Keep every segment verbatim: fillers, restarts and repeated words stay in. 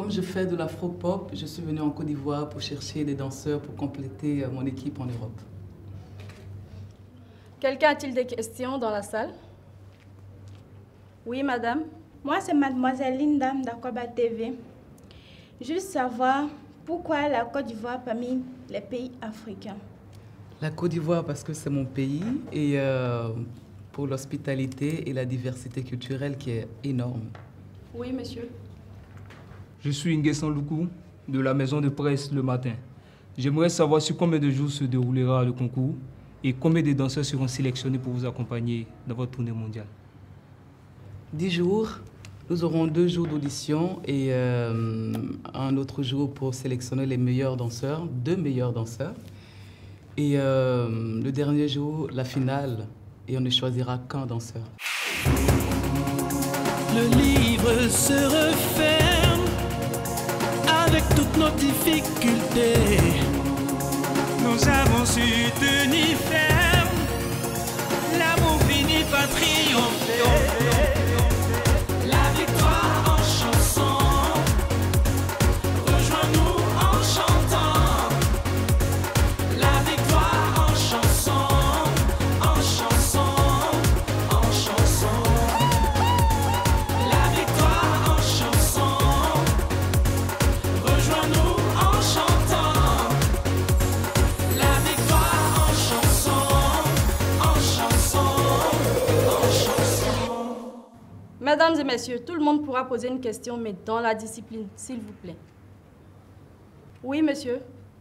Comme je fais de l'afro-pop, je suis venue en Côte d'Ivoire pour chercher des danseurs pour compléter mon équipe en Europe. Quelqu'un a-t-il des questions dans la salle? Oui, madame. Moi, c'est mademoiselle Linda d'Akoba T V. Juste savoir pourquoi la Côte d'Ivoire parmi les pays africains. La Côte d'Ivoire parce que c'est mon pays et euh, pour l'hospitalité et la diversité culturelle qui est énorme. Oui, monsieur. Je suis Nguessan Loukou de la maison de presse Le Matin. J'aimerais savoir sur combien de jours se déroulera le concours et combien de danseurs seront sélectionnés pour vous accompagner dans votre tournée mondiale. Dix jours. Nous aurons deux jours d'audition et euh, un autre jour pour sélectionner les meilleurs danseurs, deux meilleurs danseurs. Et euh, le dernier jour, la finale, et on ne choisira qu'un danseur. Le livre se referme avec toutes nos difficultés. Nous avons su tenir ferme, l'amour finit par triompher. Mesdames et messieurs, tout le monde pourra poser une question, mais dans la discipline, s'il vous plaît. Oui, monsieur.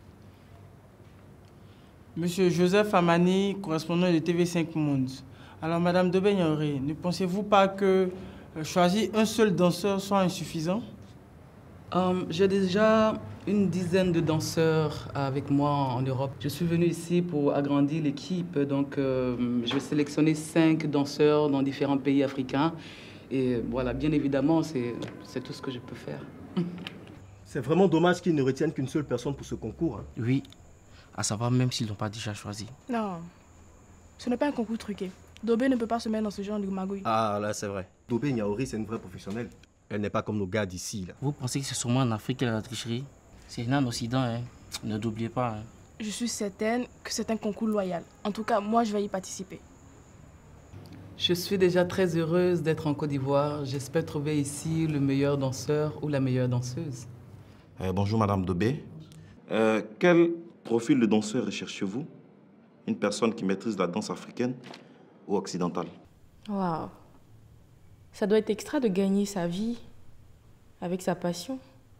Monsieur Joseph Amani, correspondant de T V cinq Monde. Alors, Madame Dobé-Niaouré, ne pensez-vous pas que euh, choisir un seul danseur soit insuffisant? Um, J'ai déjà une dizaine de danseurs avec moi en Europe. Je suis venue ici pour agrandir l'équipe, donc euh, je vais sélectionner cinq danseurs dans différents pays africains. Et voilà, bien évidemment, c'est tout ce que je peux faire. C'est vraiment dommage qu'ils ne retiennent qu'une seule personne pour ce concours. Hein. Oui, à savoir même s'ils n'ont pas déjà choisi. Non, ce n'est pas un concours truqué. Dobé ne peut pas se mettre dans ce genre de magouille. Ah, là, c'est vrai. Dobé-Niaouré, c'est une vraie professionnelle. Elle n'est pas comme nos gars d'ici. Vous pensez que c'est sûrement en Afrique qu'elle a la tricherie? C'est en Occident, hein. Ne l'oubliez pas. Hein. Je suis certaine que c'est un concours loyal. En tout cas, moi, je vais y participer. Je suis déjà très heureuse d'être en Côte d'Ivoire. J'espère trouver ici le meilleur danseur ou la meilleure danseuse. Euh, bonjour Madame Dobé. Euh, quel profil de danseur recherchez-vous? Une personne qui maîtrise la danse africaine ou occidentale? Waouh. Ça doit être extra de gagner sa vie avec sa passion.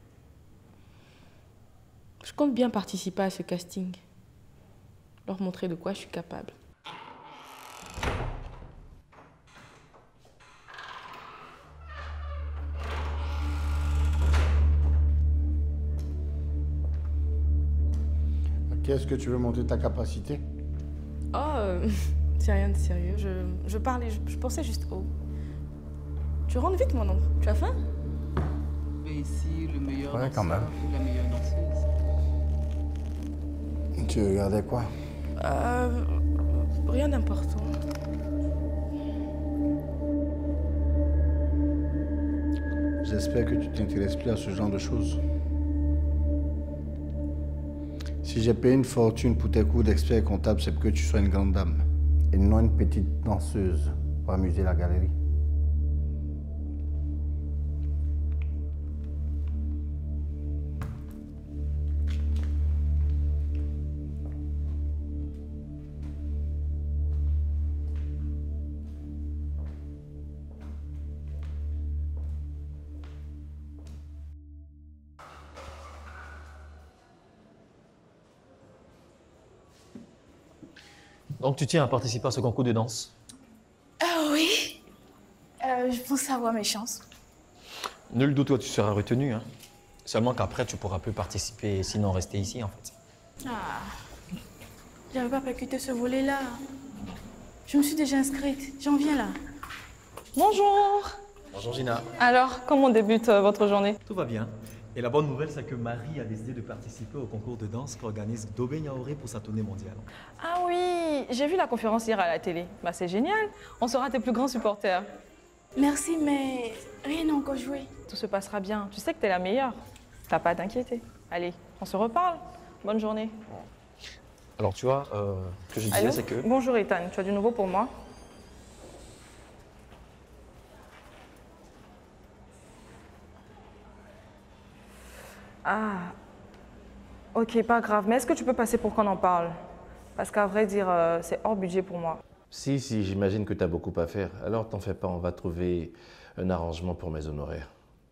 Je compte bien participer à ce casting. Leur montrer de quoi je suis capable. Qu'est-ce que tu veux montrer ta capacité? Oh, euh, c'est rien de sérieux. Je, je parlais, je, je pensais juste au... Tu rentres vite, mon oncle. Tu as faim? Mais ici, le meilleur Ouais, quand danseur même. ou la meilleure danseuse. Tu regardais quoi? Euh... Rien d'important. J'espère que tu t'intéresses plus à ce genre de choses. Si j'ai payé une fortune pour tes cours d'expert comptable, c'est pour que tu sois une grande dame et non une petite danseuse pour amuser la galerie. Donc tu tiens à participer à ce concours de danse? Ah oui. Euh, je pense avoir mes chances. Nul doute que tu seras retenu. Hein. Seulement qu'après, tu pourras plus participer, sinon rester ici, en fait. Ah. J'avais pas percuté ce volet-là. Je me suis déjà inscrite. J'en viens là. Bonjour. Bonjour Gina. Alors, comment débute euh, votre journée? Tout va bien. Et la bonne nouvelle, c'est que Marie a décidé de participer au concours de danse qu'organise Dobé-Niaouré pour sa tournée mondiale. Ah oui, j'ai vu la conférence hier à la télé. Bah c'est génial, on sera tes plus grands supporters. Merci, mais rien n'a encore joué. Tout se passera bien, tu sais que t'es la meilleure. T'as pas à t'inquiéter. Allez, on se reparle. Bonne journée. Alors tu vois, euh, ce que je disais, Allô? c'est que... Bonjour Ethan, tu as du nouveau pour moi? Ah, ok, pas grave. Mais est-ce que tu peux passer pour qu'on en parle? Parce qu'à vrai dire, euh, c'est hors budget pour moi. Si, si, j'imagine que tu as beaucoup à faire. Alors t'en fais pas, on va trouver un arrangement pour mes honoraires.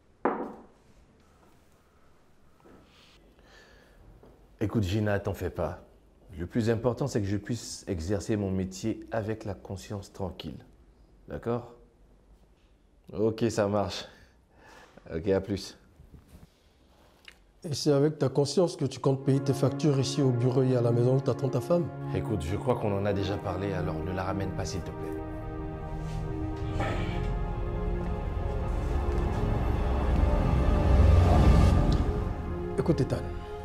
Écoute Gina, t'en fais pas. Le plus important, c'est que je puisse exercer mon métier avec la conscience tranquille. D'accord? Ok, ça marche. Ok, à plus. Et c'est avec ta conscience que tu comptes payer tes factures ici au bureau et à la maison où t'attends ta femme? Écoute, je crois qu'on en a déjà parlé, alors ne la ramène pas, s'il te plaît. Écoute, Ethan.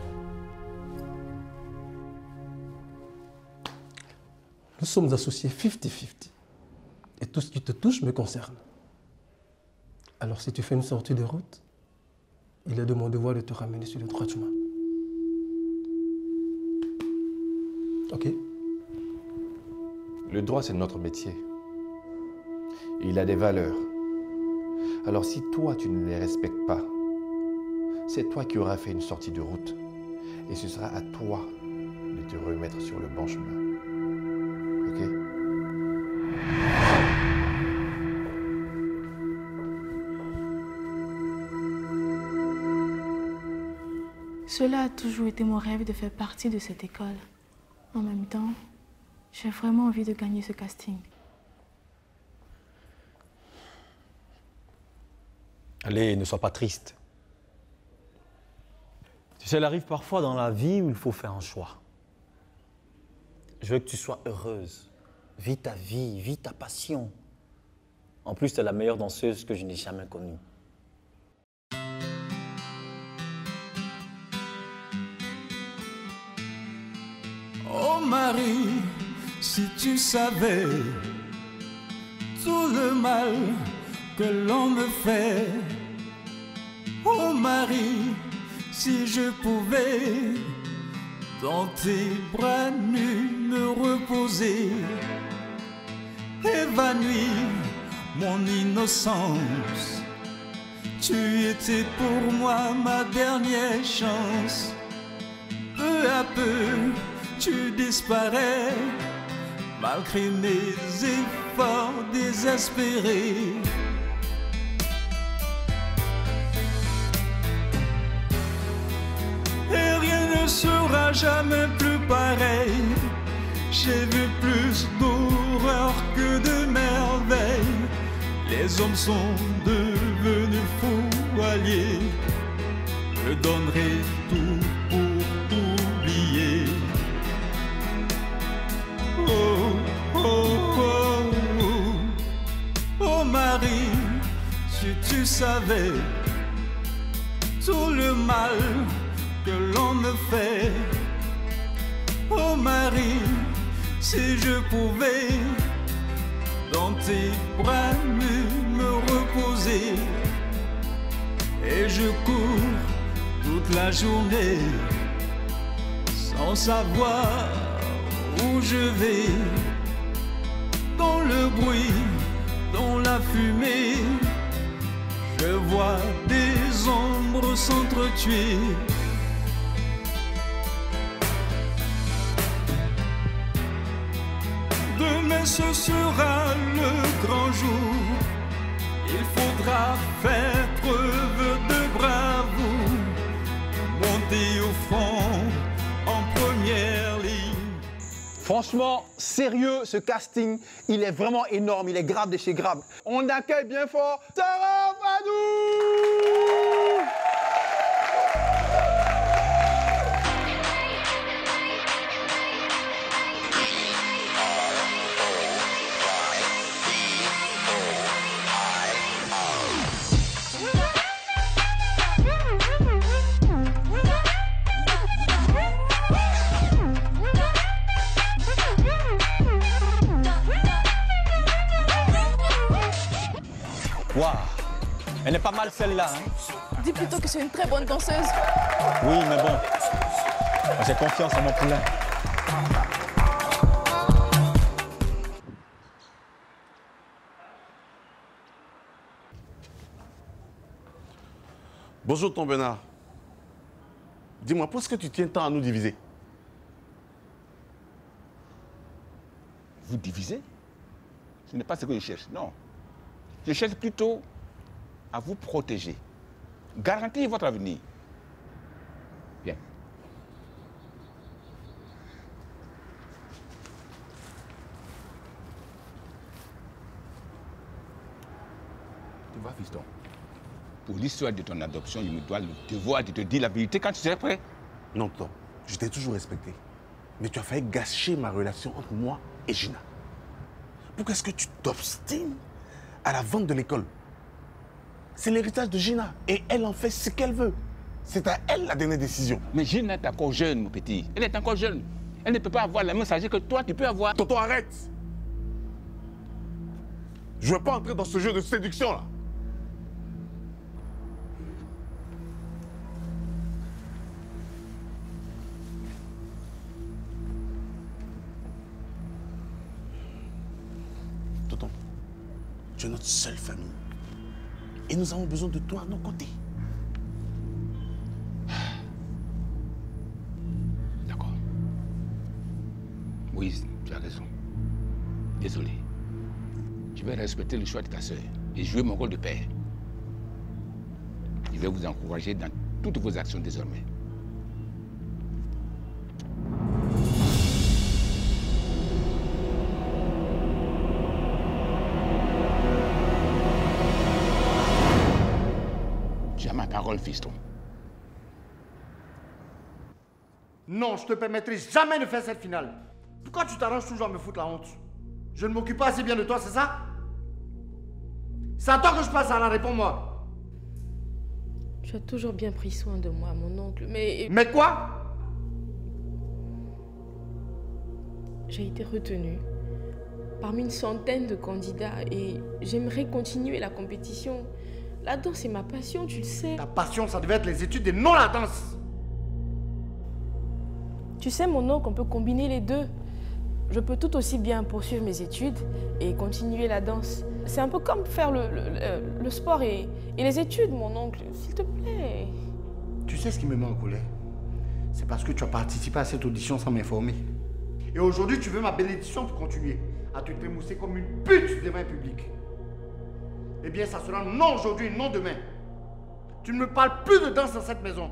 Nous sommes associés cinquante cinquante. Et tout ce qui te touche me concerne. Alors si tu fais une sortie de route, il est de mon devoir de te ramener sur le droit chemin. Ok? Le droit, c'est notre métier. Il a des valeurs. Alors si toi, tu ne les respectes pas, c'est toi qui auras fait une sortie de route. Et ce sera à toi de te remettre sur le bon chemin. Ok? Cela a toujours été mon rêve de faire partie de cette école. En même temps, j'ai vraiment envie de gagner ce casting. Allez, ne sois pas triste. Tu sais, il arrive parfois dans la vie où il faut faire un choix. Je veux que tu sois heureuse. Vis ta vie, vis ta passion. En plus, tu es la meilleure danseuse que je n'ai jamais connue. Oh Marie, si tu savais tout le mal que l'on me fait. Oh Marie, si je pouvais dans tes bras nus me reposer, évanouir mon innocence. Tu étais pour moi ma dernière chance. Peu à peu, tu disparais, malgré mes efforts désespérés. Et rien ne sera jamais plus pareil. J'ai vu plus d'horreur que de merveilles. Les hommes sont devenus fous alliés. Je donnerai tout pour oublier. Oh, oh, oh, oh, oh Marie, si tu savais tout le mal que l'on me fait. Oh Marie, si je pouvais dans tes bras nus me reposer. Et je cours toute la journée sans savoir où je vais. Dans le bruit, dans la fumée, je vois des ombres s'entretuer. Demain ce sera le grand jour. Il faudra faire preuve de bravoure, monter au front en première ligne. Franchement, sérieux, ce casting, il est vraiment énorme, il est grave de chez grave. On accueille bien fort Sarah Badou! Waouh, elle est pas mal celle-là. Hein? Dis plutôt que c'est une très bonne danseuse. Oui, mais bon, j'ai confiance en mon poulain. Bonjour, Tom Bernard. Dis-moi, pourquoi est-ce que tu tiens tant à nous diviser? Vous diviser? Ce n'est pas ce que je cherche, non. Je cherche plutôt à vous protéger, garantir votre avenir. Bien. Tu vois, fiston, pour l'histoire de ton adoption, il me doit le devoir de te dire la vérité quand tu seras prêt. Non, Tom, je t'ai toujours respecté. Mais tu as failli gâcher ma relation entre moi et Gina. Pourquoi est-ce que tu t'obstines à la vente de l'école? C'est l'héritage de Gina et elle en fait ce qu'elle veut. C'est à elle la dernière décision. Mais Gina est encore jeune, mon petit. Elle est encore jeune. Elle ne peut pas avoir la même sagesse que toi, tu peux avoir. Tonton, arrête! Je ne veux pas entrer dans ce jeu de séduction là. Tonton, tu es notre seule famille. Et nous avons besoin de toi à nos côtés. D'accord. Moïse, tu as raison. Désolé. Je vais respecter le choix de ta sœur et jouer mon rôle de père. Je vais vous encourager dans toutes vos actions désormais. Tu as ma parole, fiston. Non, je te permettrai jamais de faire cette finale. Pourquoi tu t'arranges toujours à me foutre la honte? Je ne m'occupe pas assez bien de toi, c'est ça? C'est à toi que je passe à la réponds-moi. Tu as toujours bien pris soin de moi, mon oncle, mais... Mais quoi? J'ai été retenue parmi une centaine de candidats et j'aimerais continuer la compétition. La danse est ma passion, tu le sais. Ta passion, ça devait être les études et non la danse. Tu sais, mon oncle, on peut combiner les deux. Je peux tout aussi bien poursuivre mes études et continuer la danse. C'est un peu comme faire le, le, le, le sport et, et les études, mon oncle. S'il te plaît. Tu sais ce qui me met en colère? C'est parce que tu as participé à cette audition sans m'informer. Et aujourd'hui, tu veux ma bénédiction pour continuer à te démousser comme une pute devant un public. Eh bien, ça sera non aujourd'hui, non demain. Tu ne me parles plus de danse dans cette maison.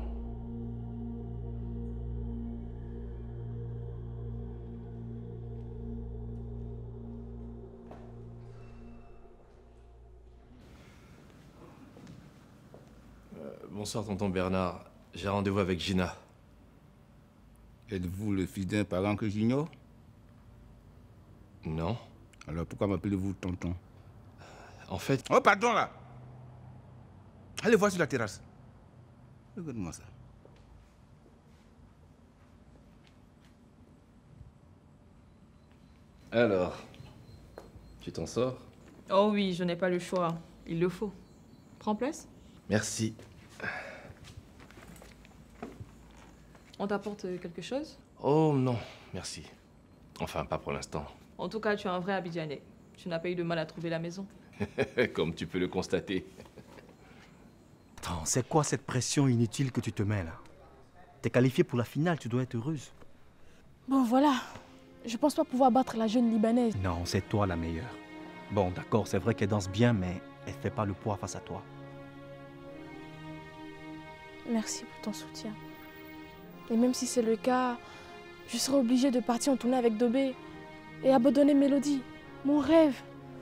Bonsoir, tonton Bernard. J'ai rendez-vous avec Gina. Êtes-vous le fils d'un parent que j'ignore? Non. Alors pourquoi m'appelez-vous tonton? En fait... Oh, pardon, là! Allez voir sur la terrasse. Regarde-moi ça. Alors, tu t'en sors? Oh oui, je n'ai pas le choix. Il le faut. Prends place. Merci. On t'apporte quelque chose? Oh non, merci. Enfin, pas pour l'instant. En tout cas, tu es un vrai Abidjanais. Tu n'as pas eu de mal à trouver la maison. Comme tu peux le constater. Attends, c'est quoi cette pression inutile que tu te mets là? T'es qualifiée pour la finale, tu dois être heureuse. Bon, voilà. Je pense pas pouvoir battre la jeune Libanaise. Non, c'est toi la meilleure. Bon, d'accord, c'est vrai qu'elle danse bien, mais elle fait pas le poids face à toi. Merci pour ton soutien. Et même si c'est le cas, je serai obligée de partir en tournée avec Dobé et abandonner Mélodie, mon rêve.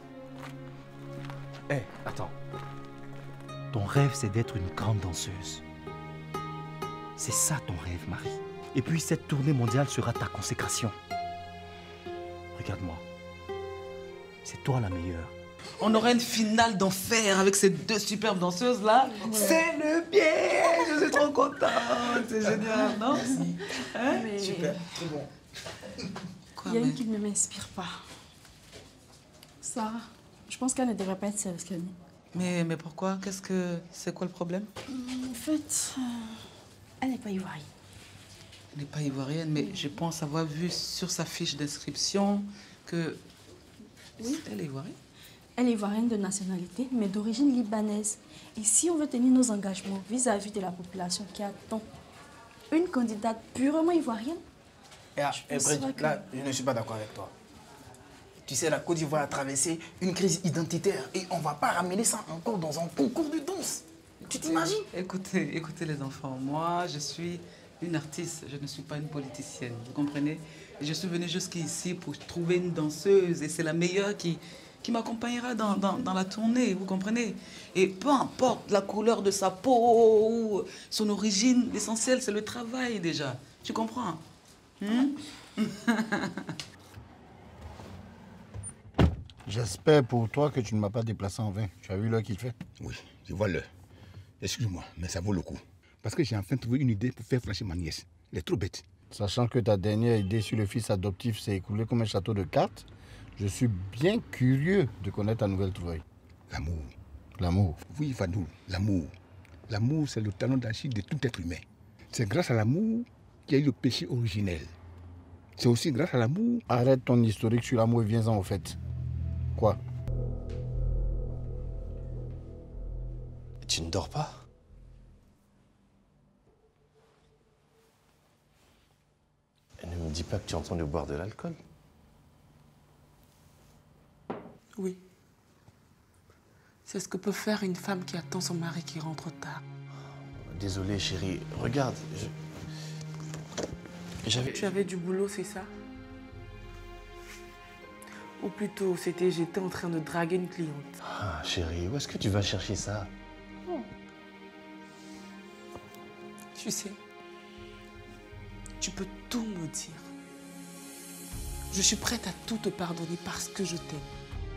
Hé, hey, attends. Ton rêve, c'est d'être une grande danseuse. C'est ça ton rêve, Marie. Et puis cette tournée mondiale sera ta consécration. Regarde-moi. C'est toi la meilleure. On aura une finale d'enfer avec ces deux superbes danseuses là. Ouais. C'est le bien. Je suis trop contente. C'est génial, non? Hein? Mais... Super, très bon. Il y a une qui ne m'inspire pas. Sarah, je pense qu'elle ne devrait pas être sélectionnée. Mais, mais pourquoi? Qu'est-ce que... C'est quoi le problème? En fait, euh, elle n'est pas ivoirienne. Elle n'est pas ivoirienne, mais je pense avoir vu sur sa fiche d'inscription que... Oui. Elle est ivoirienne? Elle est ivoirienne de nationalité, mais d'origine libanaise. Et si on veut tenir nos engagements vis-à-vis de la population qui attend une candidate purement ivoirienne, Et ah, je eh, pense Brett, pas que- là, je ne suis pas d'accord avec toi. Tu sais, la Côte d'Ivoire a traversé une crise identitaire et on ne va pas ramener ça encore dans un concours de danse. Tu t'imagines? Écoutez, écoutez les enfants, moi je suis une artiste, je ne suis pas une politicienne, vous comprenez? Et je suis venue jusqu'ici pour trouver une danseuse et c'est la meilleure qui, qui m'accompagnera dans, dans, dans la tournée, vous comprenez? Et peu importe la couleur de sa peau ou son origine, l'essentiel c'est le travail déjà, tu comprends? Hmm? J'espère pour toi que tu ne m'as pas déplacé en vain. Tu as vu l'heure qu'il fait? Oui, je vois l'heure. Excuse-moi, mais ça vaut le coup. Parce que j'ai enfin trouvé une idée pour faire flasher ma nièce. Elle est trop bête. Sachant que ta dernière idée sur le fils adoptif s'est écoulée comme un château de cartes, je suis bien curieux de connaître ta nouvelle trouvaille. L'amour. L'amour. Oui, Fadou, l'amour. L'amour, c'est le talon d'Achille de tout être humain. C'est grâce à l'amour qu'il y a eu le péché originel. C'est aussi grâce à l'amour... Arrête ton historique sur l'amour et viens-en au fait. Quoi? Tu ne dors pas? Et ne me dis pas que tu es en train de boire de l'alcool. Oui. C'est ce que peut faire une femme qui attend son mari qui rentre tard. Désolé, chérie. Regarde, je... J'avais... Tu avais du boulot, c'est ça? Ou plutôt, c'était j'étais en train de draguer une cliente. Ah, chérie, où est-ce que tu vas chercher ça? Tu sais, tu peux tout me dire. Je suis prête à tout te pardonner parce que je t'aime.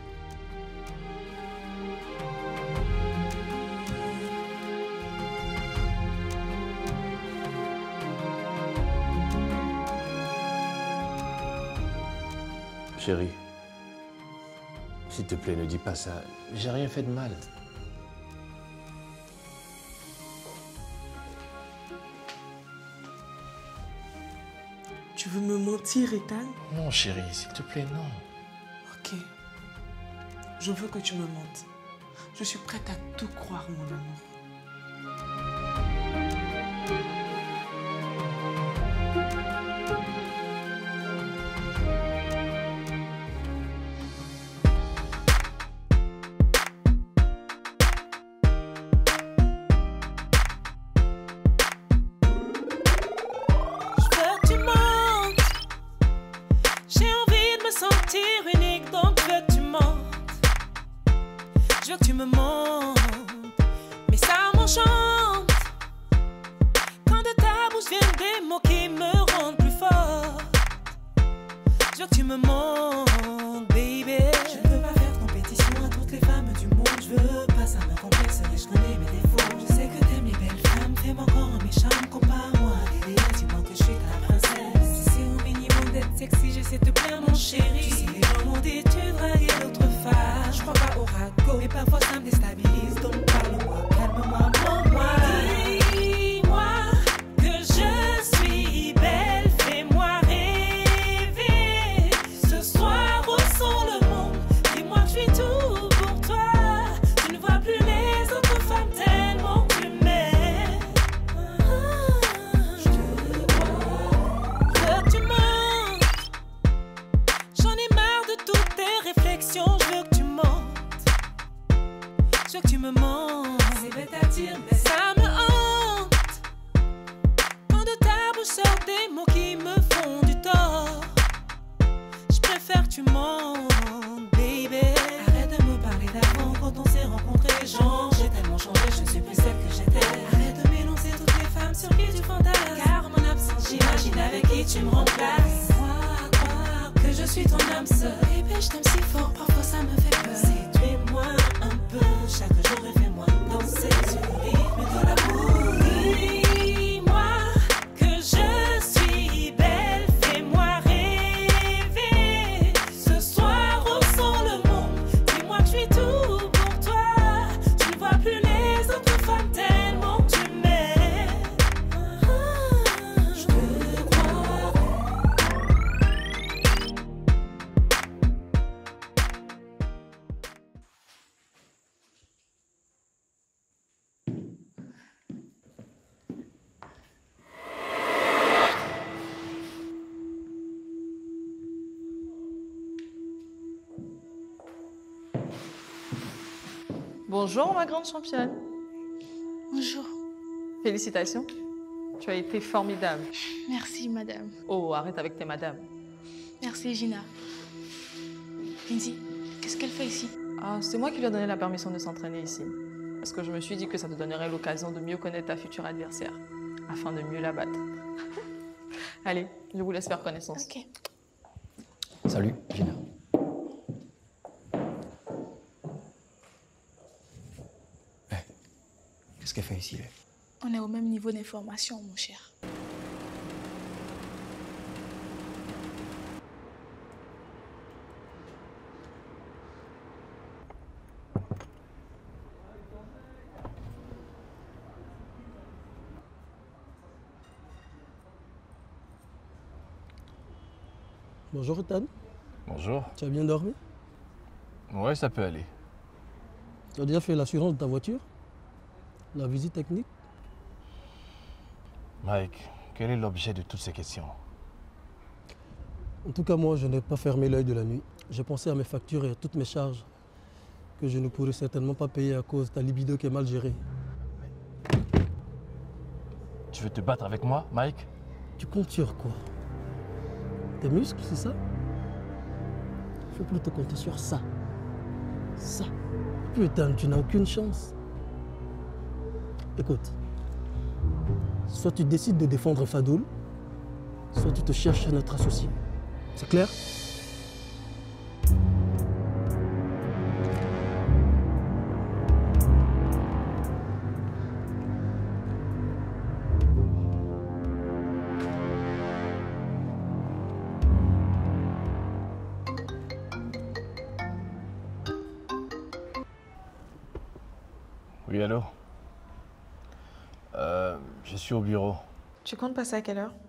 Chérie, s'il te plaît, ne dis pas ça. J'ai rien fait de mal. Tu veux me mentir, Ethan? Non, chérie, s'il te plaît, non. Ok. Je veux que tu me mentes. Je suis prête à tout croire, mon amour. Je veux que tu me montres, mais ça m'enchante. Quand de ta bouche viennent des mots qui me rendent plus fort. Je veux que tu me montres, baby. Je ne veux pas faire compétition à toutes les femmes du monde. Je veux pas ça me complexe, mais je connais mes défauts. Je sais que t'aimes les belles femmes, fais-moi encore un méchant. Compare-moi à des délices, dis-moi que je suis ta princesse. Si c'est au minimum d'être sexy, j'essaie de te plaire, mon chéri. Tu sais, les gens m'ont dit tu draguais d'autres femmes. Je crois pas au ragot, mais parfois ça me déstabilise. Donc parle-moi, calme-moi, mens-moi. Dis-moi que je suis belle, fais-moi rêver. Ce soir, ressens le monde, dis-moi que je suis tout pour toi. Tu ne vois plus les autres femmes tellement que tu m'aimes. Je veux que tu mentes. J'en ai marre de toutes tes réflexions, je veux que tu mentes. Je veux que tu me mentes. C'est bête à dire, mais ça me hante. Quand de ta bouche sortent des mots qui me font du tort. Je préfère que tu mentes, baby. Arrête de me parler d'avant quand on s'est rencontrés. Genre, j'ai tellement changé, je ne suis plus celle que j'étais. Arrête de mélanger toutes les femmes sur qui tu fantasmes. Car en mon absence, j'imagine avec qui tu me remplaces. Croire, croire que je suis ton âme sœur. Baby, je t'aime si fort, parfois ça me fait peur. Séduis-moi un peu, chaque jour et fais-moi danser sur le rythme de l'amour. Dis-moi que je suis belle, fais-moi rêver. Ce soir, ressens le monde, dis-moi que je suis tout pour toi. Bonjour ma grande championne. Bonjour. Félicitations. Tu as été formidable. Merci, madame. Oh, arrête avec tes madames. Merci, Gina. Lindsay, qu'est-ce qu'elle fait ici? Ah, c'est moi qui lui ai donné la permission de s'entraîner ici. Parce que je me suis dit que ça te donnerait l'occasion de mieux connaître ta future adversaire, afin de mieux la battre. Allez, je vous laisse faire connaissance. Ok. Salut, Gina. Eh, qu'est-ce qu'elle fait ici, là? On est au même niveau d'information, mon cher. Bonjour, Ethan. Bonjour. Tu as bien dormi? Ouais, ça peut aller. Tu as déjà fait l'assurance de ta voiture? La visite technique? Mike, quel est l'objet de toutes ces questions? En tout cas, moi, je n'ai pas fermé l'œil de la nuit. J'ai pensé à mes factures et à toutes mes charges que je ne pourrais certainement pas payer à cause de ta libido qui est mal gérée. Tu veux te battre avec moi, Mike? Tu comptes sur quoi? Tes muscles, c'est ça? Il faut plutôt compter sur ça. Ça. Putain, tu n'as aucune chance. Écoute, soit tu décides de défendre Fadoul, soit tu te cherches un autre associé. C'est clair? Oui, allô? Euh, je suis au bureau. Tu comptes passer à quelle heure?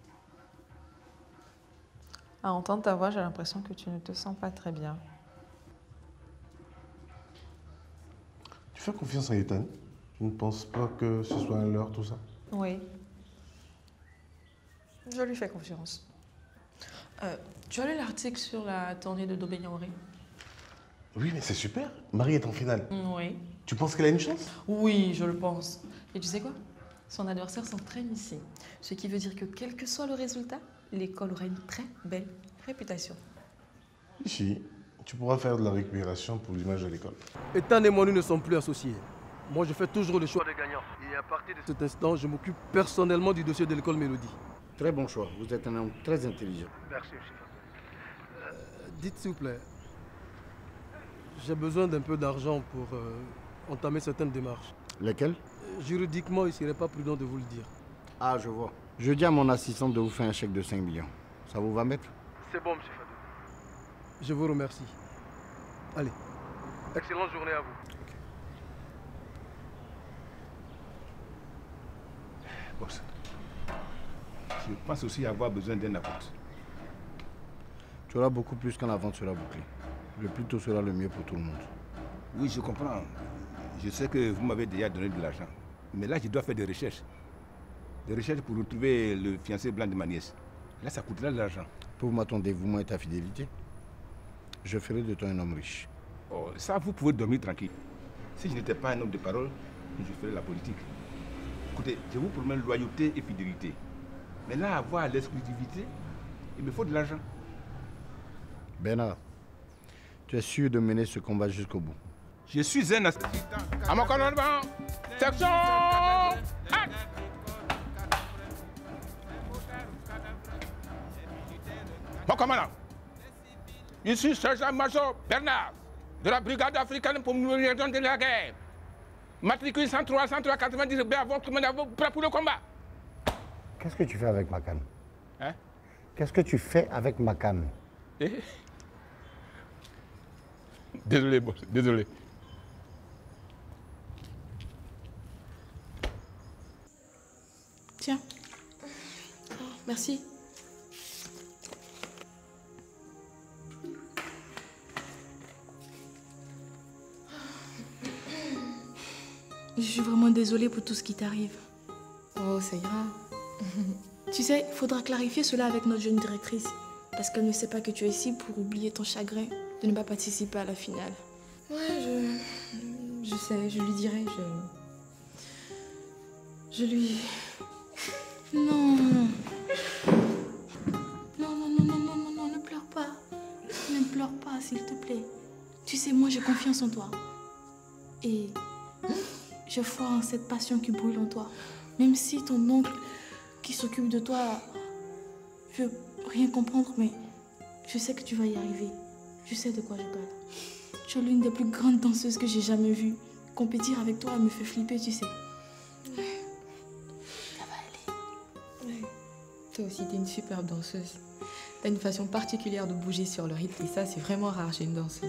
À entendre ta voix, j'ai l'impression que tu ne te sens pas très bien. Tu fais confiance à Ethan? Tu ne penses pas que ce soit un leurre, tout ça? Oui. Je lui fais confiance. Euh, tu as lu l'article sur la tournée de Dobé Niaouré? Oui, mais c'est super. Marie est en finale. Oui. Tu penses qu'elle a une chance? Oui, je le pense. Et tu sais quoi? Son adversaire s'entraîne ici. Ce qui veut dire que quel que soit le résultat, l'école aura une très belle réputation. Ici, tu pourras faire de la récupération pour l'image de l'école. Ethan et moi, nous ne sommes plus associés. Moi, je fais toujours le choix des gagnants. Et à partir de cet instant, je m'occupe personnellement du dossier de l'école Mélodie. Très bon choix. Vous êtes un homme très intelligent. Merci, monsieur. Euh, dites s'il vous plaît, j'ai besoin d'un peu d'argent pour euh, entamer certaines démarches. Lesquelles? Euh, Juridiquement, il ne serait pas prudent de vous le dire. Ah, je vois. Je dis à mon assistant de vous faire un chèque de cinq millions. Ça vous va, maître? C'est bon, monsieur Fadou. Je vous remercie. Allez, excellente journée à vous. Boss, je pense aussi avoir besoin d'un apôtre. Tu auras beaucoup plus quand la vente sera bouclée. Le plus tôt sera le mieux pour tout le monde. Oui, je comprends. Je sais que vous m'avez déjà donné de l'argent. Mais là, je dois faire des recherches. Des recherches pour retrouver le fiancé blanc de ma nièce. Là, ça coûtera de l'argent. Prouve-moi ton dévouement et ta fidélité. Je ferai de toi un homme riche. Oh, ça, vous pouvez dormir tranquille. Si je n'étais pas un homme de parole, je ferais la politique. Écoutez, je vous promets loyauté et fidélité. Mais là, avoir l'exclusivité, il me faut de l'argent. Bernard, tu es sûr de mener ce combat jusqu'au bout? Je suis un assistant. À mon commandement, section acte. Mon commandant, je suis sergent-major Bernard, de la brigade africaine pour l'orientation de la guerre. Matricule cent trois, cent trois, quatre-vingt-dix, B à votre commandant, prêt pour le combat. Qu'est-ce que tu fais avec ma canne? Hein? Qu'est-ce que tu fais avec ma canne? Eh? Désolé, boss, désolé. Tiens. Merci. Je suis vraiment désolée pour tout ce qui t'arrive. Oh, ça ira. Tu sais, il faudra clarifier cela avec notre jeune directrice. Parce qu'elle ne sait pas que tu es ici pour oublier ton chagrin de ne pas participer à la finale. Ouais, je... Je sais, je lui dirai, je... Je lui... Non, non. Non, non, non, non, non, non, non, ne pleure pas. Ne pleure pas, s'il te plaît. Tu sais, moi, j'ai confiance en toi. Et je vois en cette passion qui brûle en toi. Même si ton oncle qui s'occupe de toi veut rien comprendre, mais je sais que tu vas y arriver. Je sais de quoi je parle. Tu es l'une des plus grandes danseuses que j'ai jamais vues. Compétir avec toi me fait flipper, tu sais. Ça va aller. Toi aussi, t'es une superbe danseuse. T'as une façon particulière de bouger sur le rythme et ça, c'est vraiment rare chez une danseuse.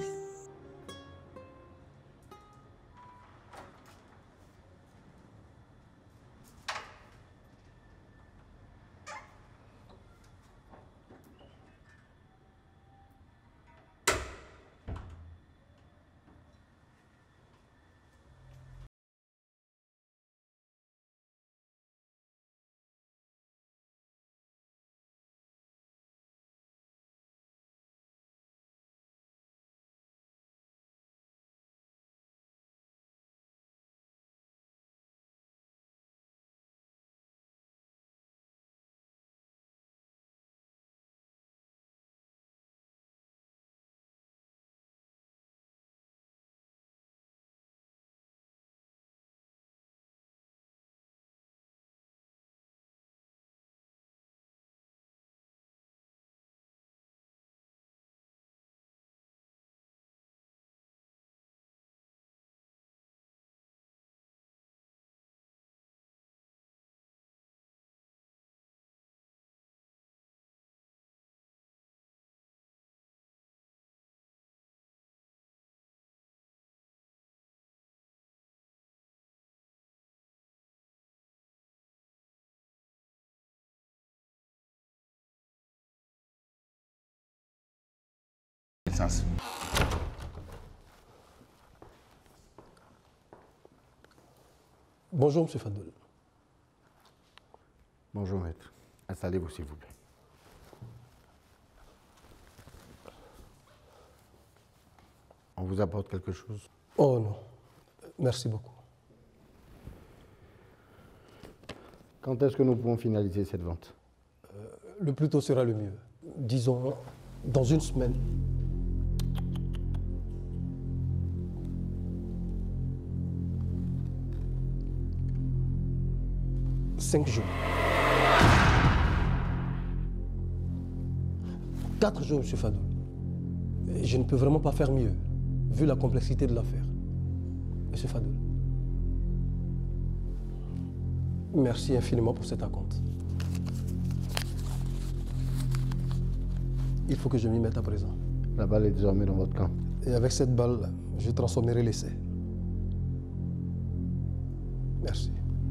Sens. Bonjour, Monsieur Fadoul. Bonjour, maître. Installez-vous, s'il vous plaît. On vous apporte quelque chose? Oh non, merci beaucoup. Quand est-ce que nous pouvons finaliser cette vente? Euh, le plus tôt sera le mieux. Disons, dans une semaine. Cinq jours. Quatre jours, M. Fadoul. Je ne peux vraiment pas faire mieux, vu la complexité de l'affaire. M. Fadoul. Merci infiniment pour cet acompte. Il faut que je m'y mette à présent. La balle est désormais dans votre camp. Et avec cette balle, je transformerai l'essai. Merci.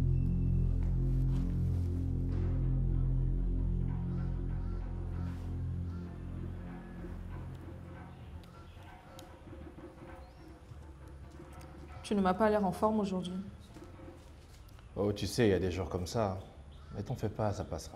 Tu ne m'as pas l'air en forme aujourd'hui. Oh, tu sais, il y a des jours comme ça. Mais t'en fais pas, ça passera.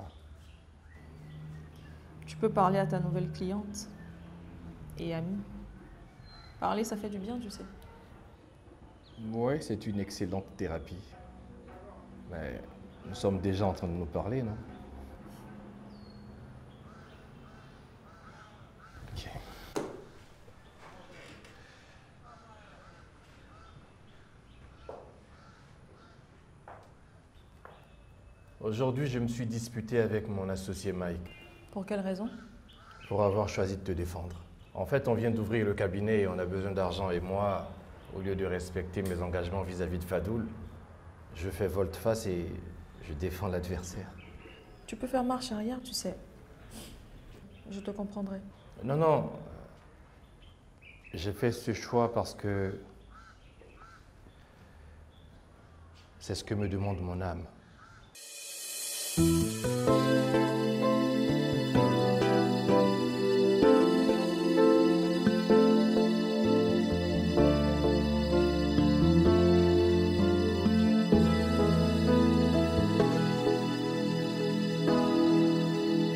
Tu peux parler à ta nouvelle cliente et amie. Parler, ça fait du bien, tu sais. Oui, c'est une excellente thérapie. Mais nous sommes déjà en train de nous parler, non? Ok. Aujourd'hui, je me suis disputé avec mon associé Mike. Pour quelle raison? Pour avoir choisi de te défendre. En fait, on vient d'ouvrir le cabinet et on a besoin d'argent. Et moi, au lieu de respecter mes engagements vis-à-vis de Fadoul, je fais volte-face et je défends l'adversaire. Tu peux faire marche arrière, tu sais. Je te comprendrai. Non, non. J'ai fait ce choix parce que c'est ce que me demande mon âme.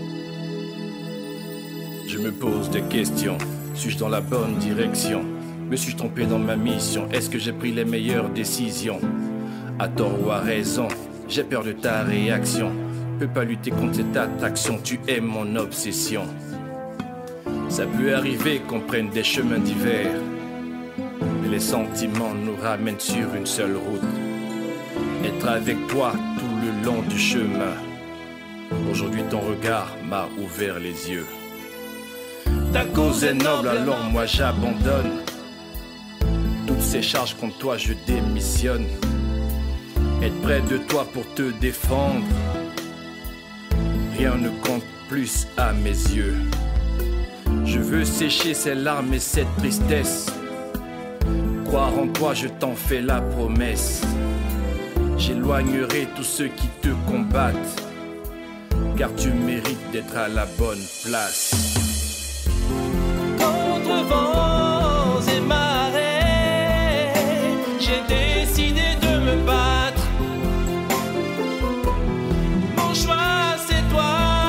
Je me pose des questions. Suis-je dans la bonne direction? Me suis trompé dans ma mission, est-ce que j'ai pris les meilleures décisions? À tort ou à raison, j'ai peur de ta réaction. Peux pas lutter contre cette attraction, tu es mon obsession. Ça peut arriver qu'on prenne des chemins divers, mais les sentiments nous ramènent sur une seule route. Être avec toi tout le long du chemin. Aujourd'hui ton regard m'a ouvert les yeux. Ta cause est noble, alors moi j'abandonne. Toutes ces charges contre toi je démissionne. Être près de toi pour te défendre, rien ne compte plus à mes yeux. Je veux sécher ces larmes et cette tristesse. Croire en toi, je t'en fais la promesse. J'éloignerai tous ceux qui te combattent, car tu mérites d'être à la bonne place. Contre vents et marées, j'ai décidé de me battre. Mon choix c'est toi.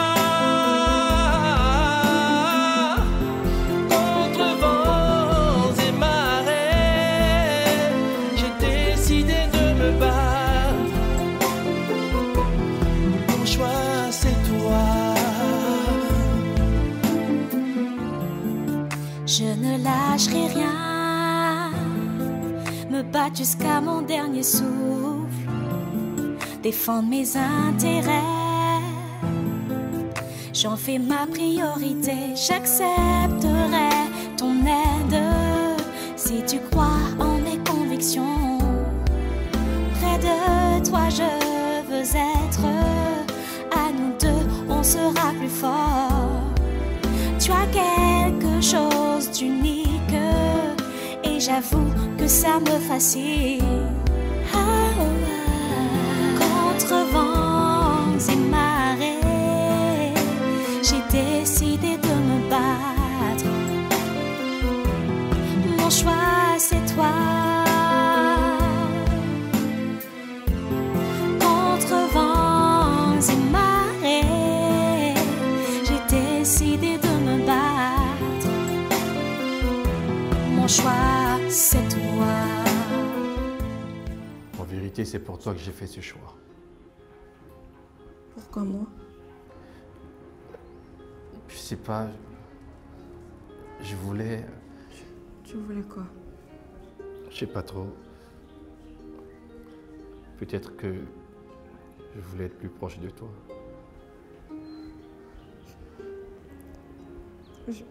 Contre vents et marées, j'ai décidé de me battre. Mon choix c'est toi. Je ne lâcherai rien, me battre jusqu'à mon dernier souffle, défendre mes intérêts, j'en fais ma priorité, j'accepterai ton aide, si tu crois en mes convictions, près de toi je veux être, à nous deux on sera plus fort, tu as quelque chose d'unique et j'avoue que ça me fascine. Ah, oh, ah. Contre vents et marées, j'ai décidé de me battre. Mon choix c'est toi. Contre vents et marées, j'ai décidé de me battre. Mon choix c'est toi. En vérité, c'est pour toi que j'ai fait ce choix. Pourquoi moi? Je sais pas. Je voulais. Tu voulais quoi? Je sais pas trop. Peut-être que je voulais être plus proche de toi. Je...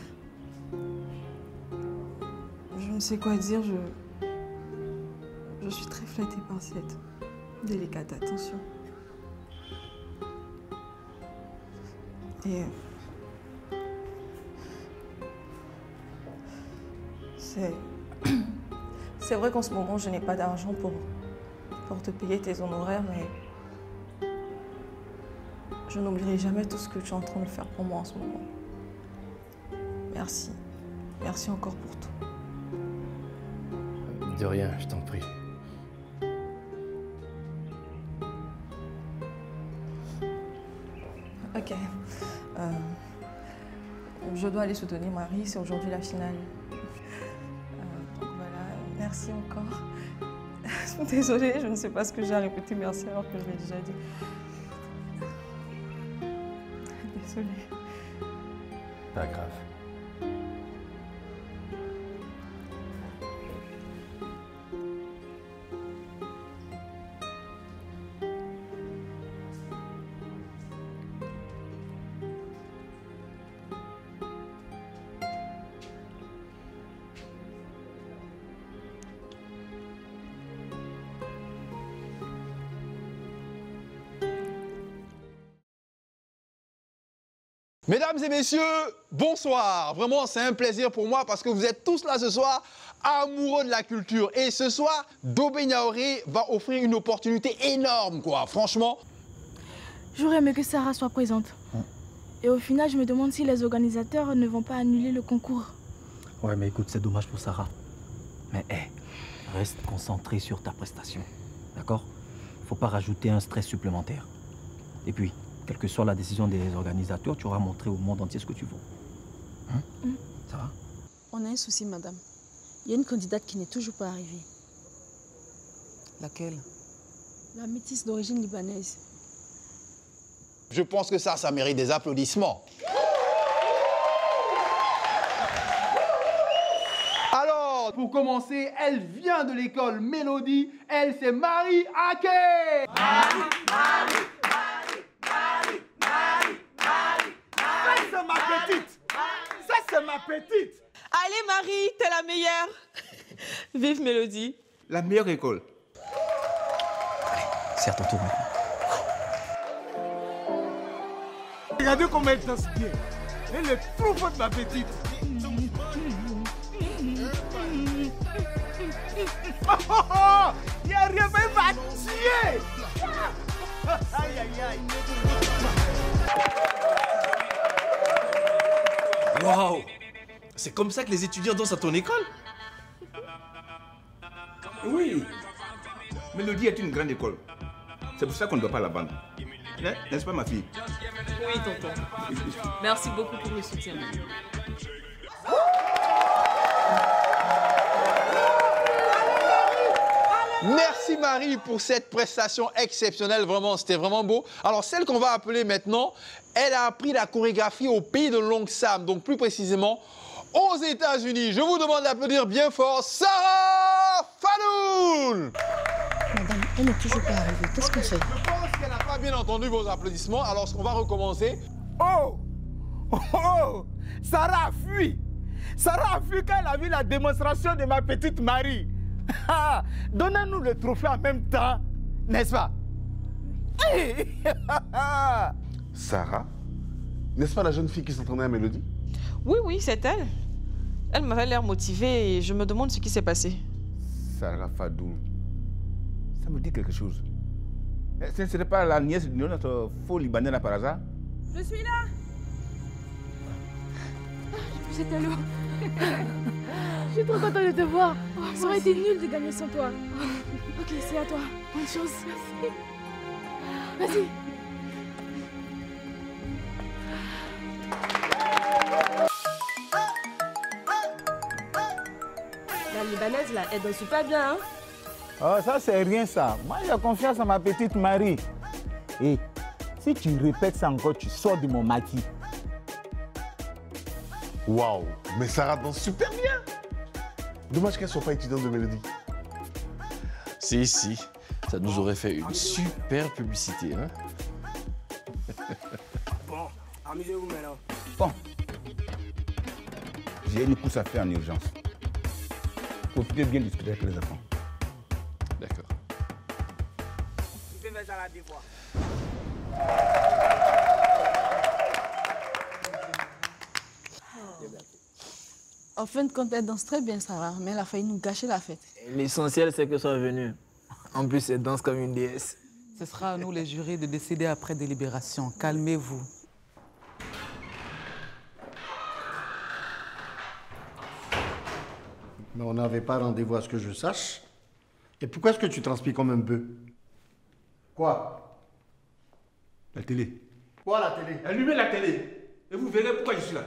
Je ne sais quoi dire, je... Je suis très flattée par cette délicate attention. Et... C'est... C'est vrai qu'en ce moment, je n'ai pas d'argent pour... pour te payer tes honoraires, mais... Je n'oublierai jamais tout ce que tu es en train de faire pour moi en ce moment. Merci. Merci encore pour tout. De rien, je t'en prie. Ok. Euh, je dois aller soutenir Marie, c'est aujourd'hui la finale. Euh, donc voilà, merci encore. Désolée, je ne sais pas ce que j'ai à répéter merci alors que je l'ai déjà dit. Désolée. Pas grave. Mesdames et messieurs, bonsoir. Vraiment, c'est un plaisir pour moi parce que vous êtes tous là ce soir, amoureux de la culture. Et ce soir, Dobé Niaouré va offrir une opportunité énorme, quoi. Franchement. J'aurais aimé que Sarah soit présente. Hum. Et au final, je me demande si les organisateurs ne vont pas annuler le concours. Ouais, mais écoute, c'est dommage pour Sarah. Mais hé, hey, reste concentré sur ta prestation. D'accord? Faut pas rajouter un stress supplémentaire. Et puis, quelle que soit la décision des organisateurs, tu auras montré au monde entier ce que tu vaux. Hein? Mm. Ça va? On a un souci, madame. Il y a une candidate qui n'est toujours pas arrivée. Laquelle? La métisse d'origine libanaise. Je pense que ça, ça mérite des applaudissements. Alors, pour commencer, elle vient de l'école Mélodie. Elle, c'est Marie Aké. Marie, Marie, Marie, Marie, Marie, Marie, Marie. Ça, c'est ma petite. Ça, c'est ma petite. Allez Marie, t'es la meilleure. Vive Mélodie. La meilleure école. C'est à ton tour maintenant. Regardez comment elle danse bien. Elle est trop forte, ma petite. Oh, oh, oh. Il n'y a rien, mais il va tuer. Aïe, aïe, aïe. Waouh! C'est comme ça que les étudiants dansent à ton école? Oui. Mélodie est une grande école. C'est pour ça qu'on ne doit pas la vendre. N'est-ce pas, ma fille? Oui, tonton. Merci beaucoup pour le soutien. Merci Marie pour cette prestation exceptionnelle, vraiment, c'était vraiment beau. Alors celle qu'on va appeler maintenant, elle a appris la chorégraphie au pays de l'oncle Sam, donc plus précisément aux États-Unis. Je vous demande d'applaudir bien fort Sarah Fadoul. Madame, elle n'est toujours pas arrivée. Qu'est-ce qu'on fait? Je pense qu'elle n'a pas bien entendu vos applaudissements, alors on va recommencer. Oh! Oh! Oh! Sarah a fui! Sarah a fui quand elle a vu la démonstration de ma petite Marie. Donnez-nous le trophée en même temps, n'est-ce pas? Sarah? N'est-ce pas la jeune fille qui s'entraînait à Mélodie? Oui, oui, c'est elle. Elle m'avait l'air motivée et je me demande ce qui s'est passé. Sarah Fadoul. Ça me dit quelque chose. Ce ne serait pas la nièce de notre faux Libanais là par hasard? Je suis là. C'était lourd. Je suis trop contente de te voir. Oh, ça aurait été nul de gagner sans toi. Ok, c'est à toi. Bonne chance. Vas-y. La Libanaise, là, elle danse super bien, hein? Oh, ça, c'est rien, ça. Moi, j'ai confiance en ma petite Marie. Et si tu répètes ça encore, tu sors de mon maquis. Waouh, mais Sarah danse super bien. Dommage qu'elle ne soit pas étudiante de Mélodie. Si, si. Ça nous aurait fait une super publicité, hein? Bon, amusez-vous maintenant. Bon. J'ai une course à faire en urgence. Profitez bien discuter avec les enfants. D'accord. Tu peux faire ça à la devoir. En fin de compte, elle danse très bien, Sarah, mais elle a failli nous gâcher la fête. L'essentiel, c'est qu'elle soit venue. En plus, elle danse comme une déesse. Ce sera à nous, les jurys, de décider après délibération. Calmez-vous. Mais on n'avait pas rendez-vous à ce que je sache. Et pourquoi est-ce que tu transpires comme un bœuf? Quoi? La télé. Quoi, la télé? Allumez la télé et vous verrez pourquoi je suis là.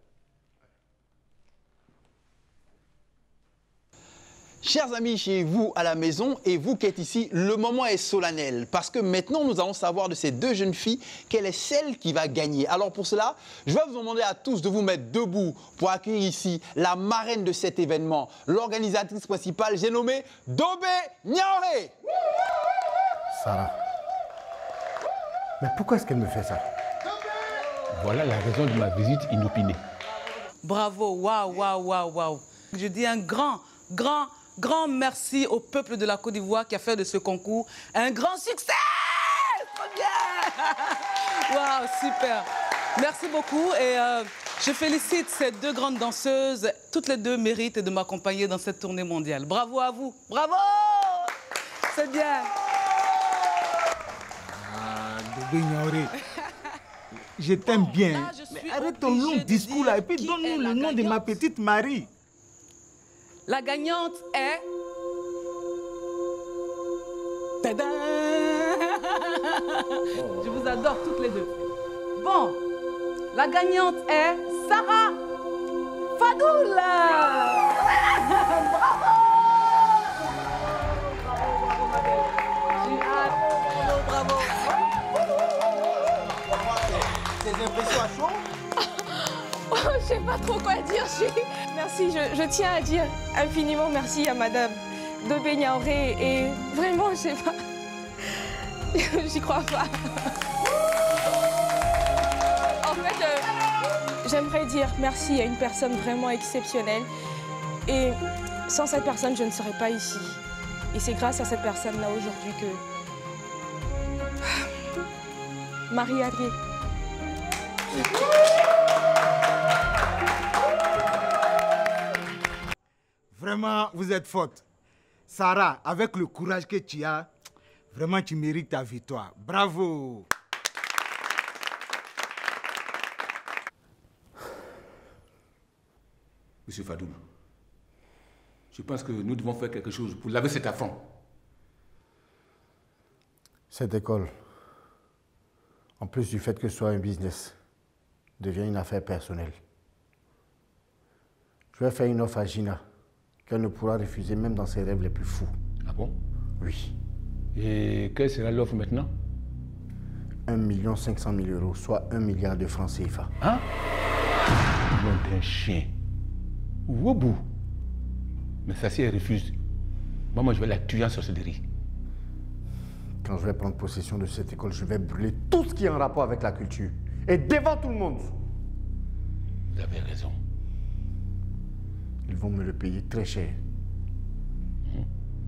Chers amis, chez vous à la maison et vous qui êtes ici, le moment est solennel parce que maintenant nous allons savoir de ces deux jeunes filles quelle est celle qui va gagner. Alors pour cela, je vais vous demander à tous de vous mettre debout pour accueillir ici la marraine de cet événement, l'organisatrice principale, j'ai nommé Dobé Niaoré. Sarah. Mais pourquoi est-ce qu'elle me fait ça? Voilà la raison de ma visite inopinée. Bravo, waouh, waouh, waouh, waouh. Je dis un grand, grand, grand merci au peuple de la Côte d'Ivoire qui a fait de ce concours un grand succès. Trop bien. Waouh, super. Merci beaucoup et euh, je félicite ces deux grandes danseuses. Toutes les deux méritent de m'accompagner dans cette tournée mondiale. Bravo à vous. Bravo. C'est bien. Ah, Dobé Niaoré. Je t'aime bien. Là, je mais arrête ton long discours là et puis donne-nous le nom de ma petite Marie. La gagnante est... Tadam. Je vous adore toutes les deux. Bon, la gagnante est Sarah Fadoul. merci. Je, je tiens à dire infiniment merci à Madame Dobé Niaouré. Et vraiment, je sais pas. J'y crois pas. En fait, euh, j'aimerais dire merci à une personne vraiment exceptionnelle. Et sans cette personne, je ne serais pas ici. Et c'est grâce à cette personne-là aujourd'hui que... Marie Arié. Vraiment, vous êtes forte. Sarah, avec le courage que tu as, vraiment, tu mérites ta victoire. Bravo. Monsieur Fadoul, je pense que nous devons faire quelque chose pour laver cet affront. Cette école, en plus du fait que ce soit un business, devient une affaire personnelle. Je vais faire une offre à Gina qu'elle ne pourra refuser même dans ses rêves les plus fous. Ah bon? Oui. Et quelle sera l'offre maintenant? un million cinq cent mille euros, soit un milliard de francs C F A. Hein? Nom d'un chien. Ou au bout. Mais ça, si elle refuse, moi, moi, je vais la tuer en sorcellerie. Quand je vais prendre possession de cette école, je vais brûler tout ce qui est en rapport avec la culture. Et devant tout le monde. Vous avez raison. Ils vont me le payer très cher. Mmh.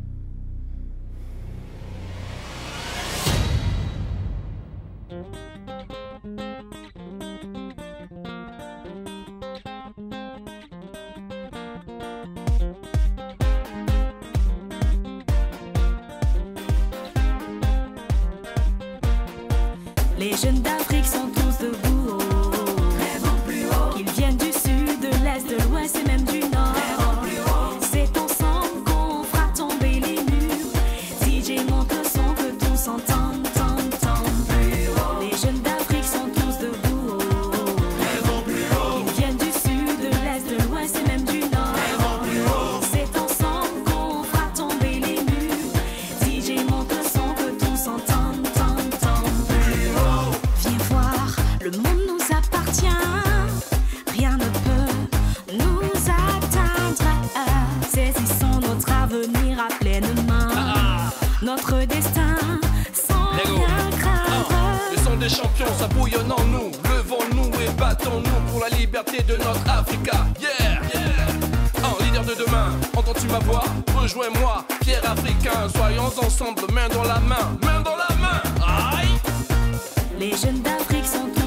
Les jeunes d'Afrique sont tous debout. Rêvons plus haut. Qu'ils viennent du sud, de l'est, de l'ouest et même du nord. Rêvons plus haut. C'est ensemble qu'on fera tomber les murs. D J monte le son que tous entendent, entendent, entendent. Plus haut. Les jeunes d'Afrique sont tous debout. Rêvons plus haut. Qu'ils viennent du sud, de l'est, de l'ouest et même du nord. Rêvons plus haut. C'est ensemble qu'on fera tomber les murs. D J monte le son que tous entendent, entendent, entendent. Plus haut. Viens voir, le monde nous appartient. Rien ne peut nous atteindre. Saisissons notre avenir à pleine main. Notre destin sans rien craindre. Le son des champions, ça bouillonne en nous. Levons-nous et battons-nous pour la liberté de notre Africa. Yeah, yeah. Un leader de demain, entends-tu ma voix? Rejoins-moi, fier africain. Soyons ensemble, main dans la main, main dans la main. Aïe. Les jeunes d'Afrique sont